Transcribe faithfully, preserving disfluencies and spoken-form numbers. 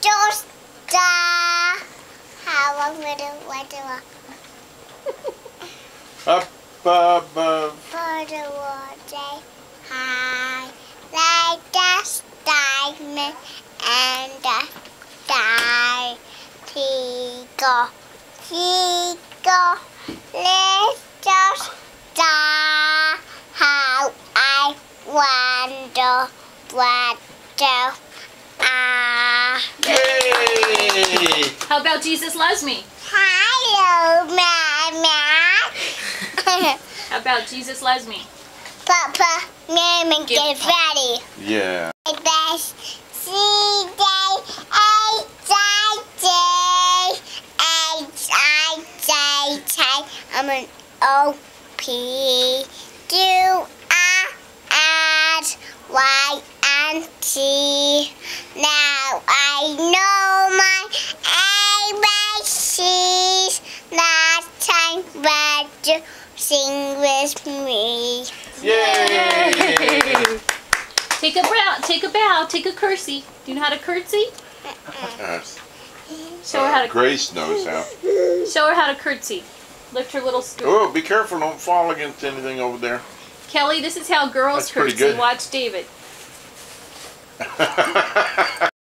just uh, how I'm gonna what do I Up above. for the water high like the diamond and the star. Tigo, Tigo, little star, how I wonder what do ah. Yay! How about Jesus loves me? Hello, Mama. How about Jesus loves me? Papa, Mama, Give get ready. Yeah. The best C day, A day, A day, day. I'm an O P. Do I add Y and T? Now I know my A B Cs. Last time, but you sing with me. Yay! Take a bow, take a bow, take a curtsy. Do you know how to curtsy? Show her how to Grace knows how. show her how to curtsy. Lift her little skirt. Oh, be careful! Don't fall against anything over there. Kelly, this is how girls That's pretty curtsy. good. Watch David.